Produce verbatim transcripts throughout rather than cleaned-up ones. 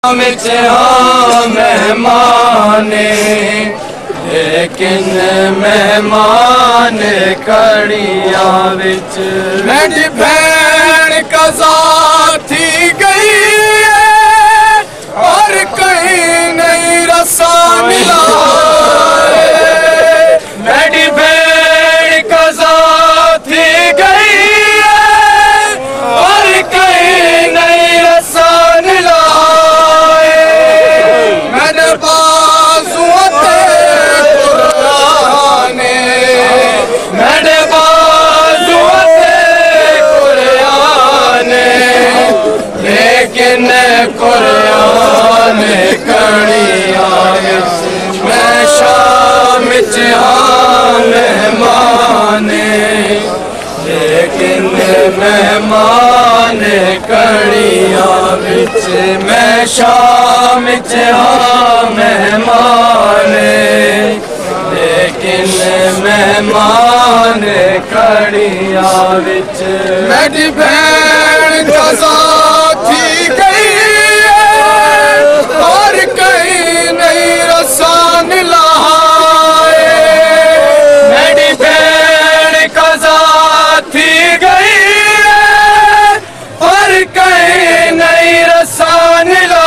विच हाँ मेहमाने, लेकिन मेहमान कड़िया विच मेरी भैन कज़ा थी गई है और कहीं नहीं रसा मिला। मेरी भैन कज़ा थी गई है और कहीं नहीं रसा मिला। मेरे बाजुओं पे कुराने, मेरे बाजुओं पे कुराने, लेकिन कुरान कड़िया मैं शाम च हाँ मेहमाने, लेकिन मेहमान कड़िया विच मैं शाम च हाँ मेहमाने, लेकिन मेहमान कड़िया विच मेरी भैन कज़ा थी गई है और कहीं नहीं रसा मिला। मेरी भैन कज़ा थी गई है और कहीं नहीं रसा मिला।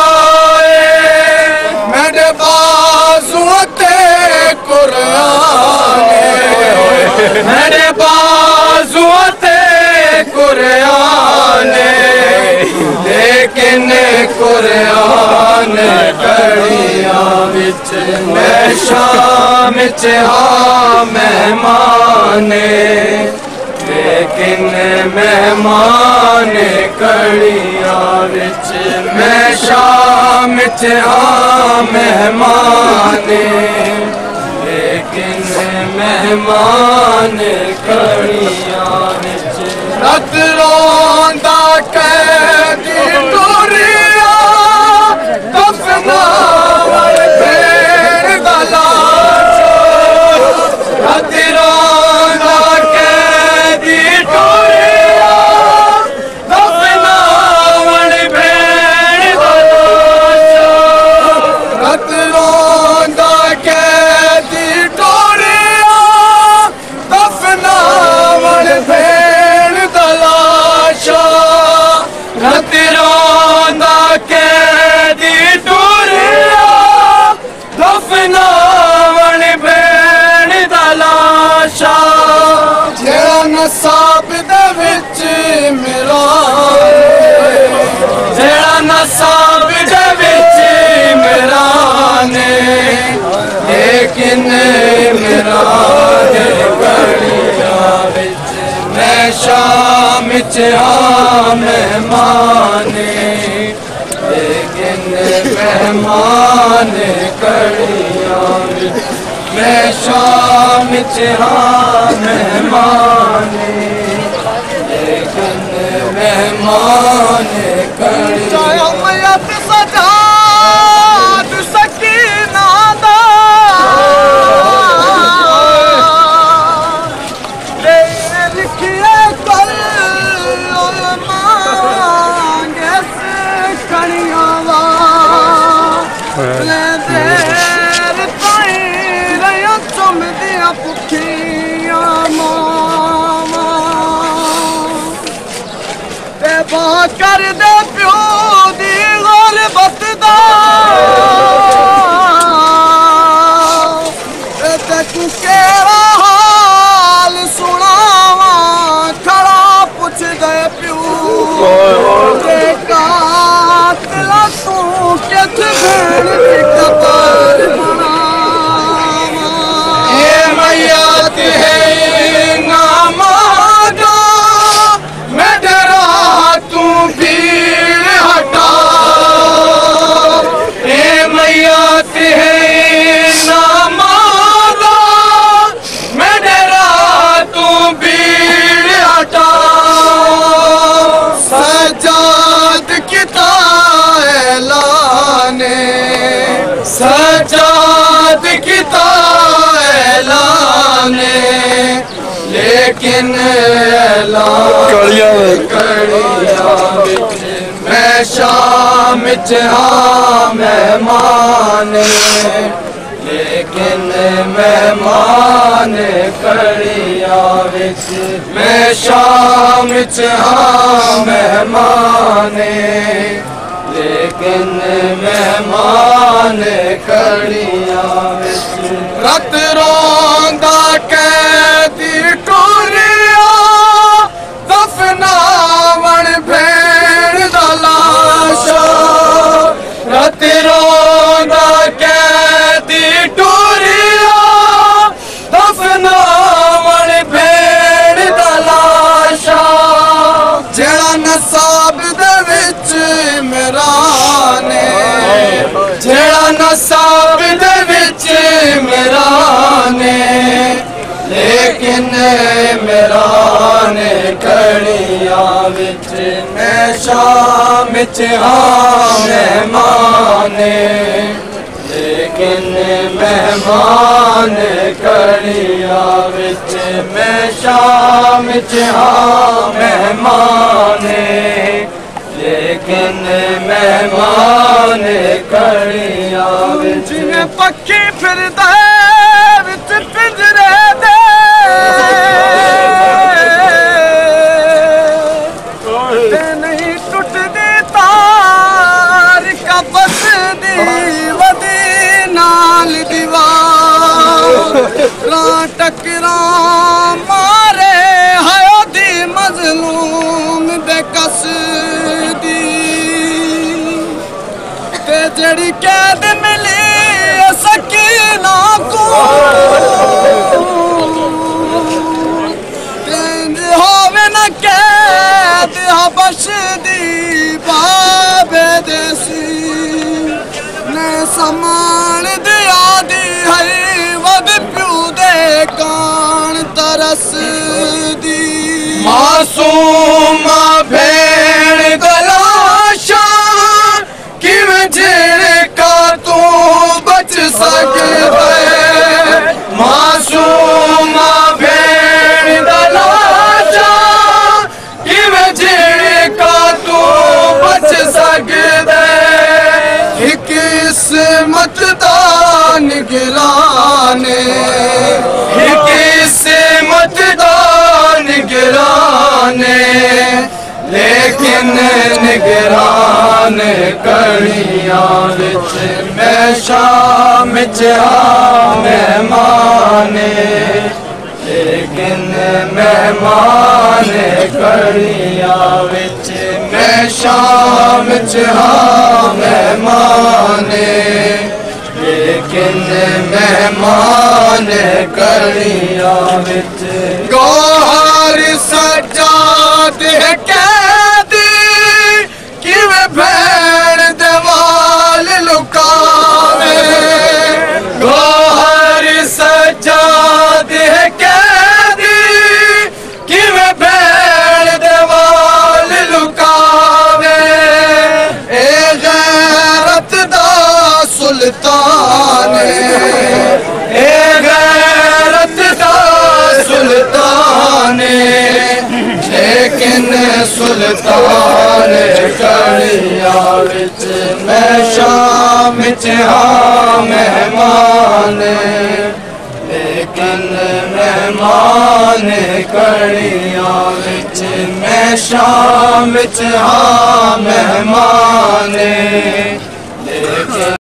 मेरे बाजुओं ते कुराने, मेरे बाजुओं ते कुराने, लेकिन कुरान कड़िया विच मैं शाम च हाँ मेहमाने, लेकिन मेहमान कड़िया विच मैं शाम च हाँ मेहमाने, लेकिन मेहमान कड़िया विच रत रोंदा कैदी टुरिया दफना भेड़ दा लाश। रत रोंदा कैदी टुरिया दफना भेड़ दा लाश। रत रोंदा कैदी टुरिया दफना भेड़ दा लाश। रत रोंदा कैदी टुरिया दफना भेड़ दा लाश। जेड़ा नसाब दे विच मिराने, जेड़ा नसाब दे विच मिराने, लेकिन मिरान कड़िया विच मैं शाम च हाँ मेहमाने, लेकिन मेहमान कड़िया विच मैं शाम च हाँ मेहमाने, लेकिन मेहमान कड़िया सजाद सकीना दा लिखिए कल मांगे कड़िया देर ताई रहा चुम दिया भुखिया मावा बा कर दे प्यो दी गुरबत दा तू केड़ा हाल सुनावा खड़ा पुछ दे प्यो ते कातला तू किथ भेड़ दी कबर बनावा। ये मैया ते नामादा मैं डरा तू भीड़ हटा। ये मैया ते नामादा मैं डरा तू भीड़ हटा। सजाद किता ऐलाने, सजाद किता ऐलाने, लेकिन ऐलान कड़िया कड़िया विच मैं मैं शाम च हाँ मेहमान, लेकिन मेहमान कड़िया विच। मैं शाम च हाँ मेहमान, लेकिन मेहमान कड़िया विच। रत रोंदा कैदी टोरिया, दफनावण भेड़ दा लाशा। रत रोंदा कैदी टोरिया, दफनावण भेड़ दा लाशा। जेड़ा नसाब दे विच मेरा ने, जेड़ा नसाब दे विच मेरा ने, लेकिन मेरा ने कड़िया विच। मैं शाम च हाँ मेहमान, लेकिन मेहमान कड़िया विच। मैं शाम च हाँ मेहमान, लेकिन मेहमान कड़िया विच। जिवें पक्षी फिरदा विच पिंजरे दे, ते नहीं टुटदी तार कबस दी वदी नाल दीवार। रां टकरा मारे है दी मजलूम दे कस दी, ते जड़ी कैद मिली सकीना को। होवे न कैद हबश दी बाबे देसी, ने समान दिया दी है वद प्यू दे कान तरस दी। मासूमा भेड़ गलाशा, किवें झिड़का तू बच सकदा है। मासूमा भेड़ गलाशा, किवें झिड़का तू बच सकदा है। एक किस्मत दा निगराने, एक किस्मत दा निगराने, लेकिन निगरान कड़िया विच। मैं शाम च हाँ मेहमान, लेकिन मेहमान कड़िया विच। मैं शाम च हाँ मेहमान, लेकिन मेहमान कड़िया विच। गौहर सजाद कैदी, किवें भेड़ दे वाल लुकावे। गौहर सजाद कैदी, किवें भेड़ दे वाल लुकावे। ए गैरत दा सुल्तान, ए गैरत दा सुल्तान, लेकिन सुल्तान कड़िया विच। मैं शाम च हाँ मेहमान, लेकिन मेहमान कड़िया विच। मैं शाम च हाँ मेहमान, लेकिन